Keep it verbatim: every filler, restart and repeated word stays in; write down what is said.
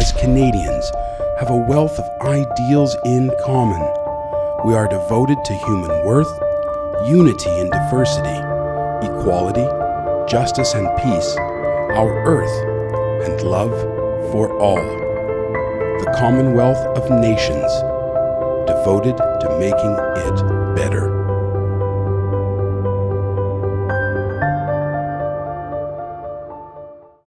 as Canadians, have a wealth of ideals in common. We are devoted to human worth, unity in diversity, equality, justice and peace, our earth, and love for all. The Commonwealth of Nations, devoted to making it better.